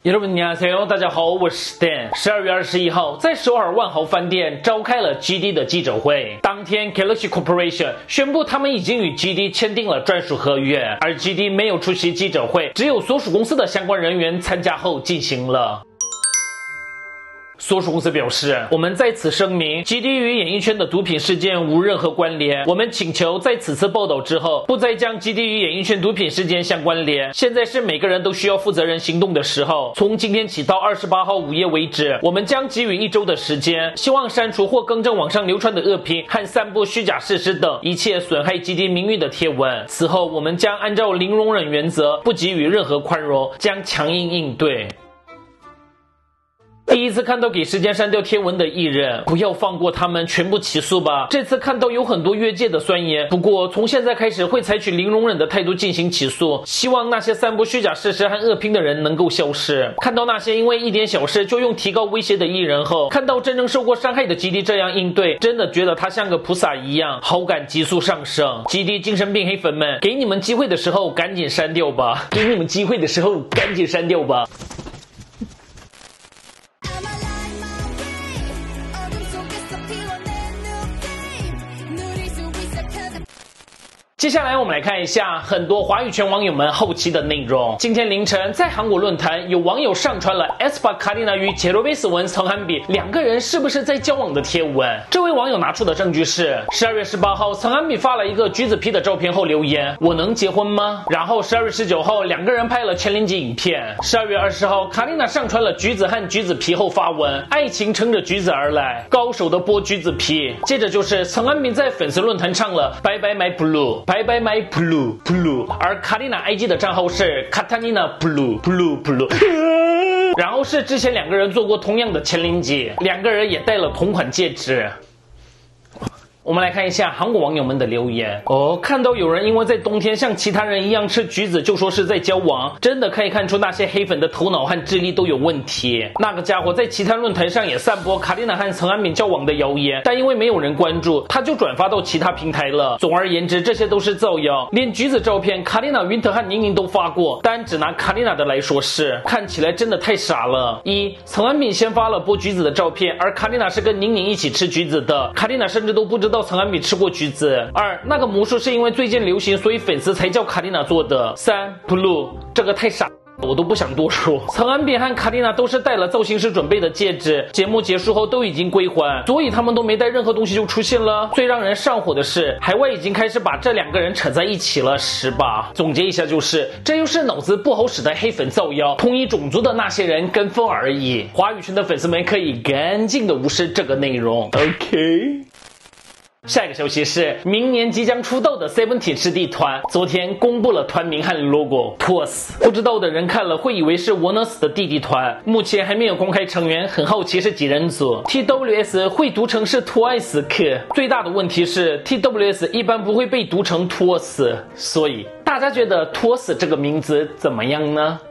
여러분 안녕하세요，大家好，我是 Dan。12月21号，在首尔万豪饭店召开了 GD 的记者会。当天 ，Galaxy Corporation 宣布他们已经与 GD 签订了专属合约，而 GD 没有出席记者会，只有所属公司的相关人员参加后进行了。所属公司表示，我们在此声明 ，GD 与演艺圈的毒品事件无任何关联。我们请求在此次报道之后，不再将 GD 与演艺圈毒品事件相关联。现在是每个人都需要负责任行动的时候。从今天起到28号午夜为止，我们将给予1周的时间，希望删除或更正网上流传的恶评和散布虚假事实等一切损害 GD 名誉的贴文。此后，我们将按照零容忍原则，不给予任何宽容，将强硬应对。第一次看到给时间删掉贴文的艺人，不要放过他们，全部起诉吧。这次看到有很多越界的酸言，不过从现在开始会采取零容忍的态度进行起诉，希望那些散布虚假事实和恶评的人能够消失。看到那些因为一点小事就用提高威胁的艺人后，看到真正受过伤害的基地这样应对，真的觉得他像个菩萨一样，好感急速上升。基地精神病黑粉们，给你们机会的时候赶紧删掉吧，给你们机会的时候赶紧删掉吧。接下来我们来看一下很多华语圈网友们好奇的内容。今天凌晨，在韩国论坛有网友上传了 aespa 카리나与제로베이스 원 성한비两个人是不是在交往的贴文。这位网友拿出的证据是12月18号성한비发了一个橘子皮的照片后留言，我能结婚吗？然后12月19号两个人拍了全连集影片。12月20号카리나上传了橘子和橘子皮后发文，爱情乘着橘子而来，高手的剥橘子皮。接着就是성한비在粉丝论坛唱了 Bye Bye My Blue Bye Bye My Blue Blue， 而卡丽娜 IG 的账号是 Katanina Blue Blue Blue， 然后是之前两个人做过同样的前连集，两个人也戴了同款戒指。我们来看一下韩国网友们的留言看到有人因为在冬天像其他人一样吃橘子就说是在交往，真的可以看出那些黑粉的头脑和智力都有问题。那个家伙在其他论坛上也散播卡丽娜和성한빈交往的谣言，但因为没有人关注，他就转发到其他平台了。总而言之，这些都是造谣，连橘子照片卡丽娜、云特和宁宁都发过，但只拿卡丽娜的来说事，看起来真的太傻了。성한빈先发了剥橘子的照片，而卡丽娜是跟宁宁一起吃橘子的，卡丽娜甚至都不知道성한빈吃过橘子。2. 那个魔术是因为最近流行，所以粉丝才叫卡丽娜做的。3. Blue 这个太傻，我都不想多说。성한빈和卡丽娜都是戴了造型师准备的戒指，节目结束后都已经归还，所以他们都没带任何东西就出现了。最让人上火的是，海外已经开始把这两个人扯在一起了，是吧？总结一下就是，这又是脑子不好使的黑粉造谣，同一种族的那些人跟风而已。华语圈的粉丝们可以干净的无视这个内容。OK。下一个消息是，明年即将出道的 Seventeen 师弟团昨天公布了团名和 logo。TWICE 不知道的人看了会以为是 WONUS 的弟弟团，目前还没有公开成员，很好奇是几人组。TWS 会读成是 TWICE， 最大的问题是 TWS 一般不会被读成 TWICE， 所以大家觉得 TWICE 这个名字怎么样呢？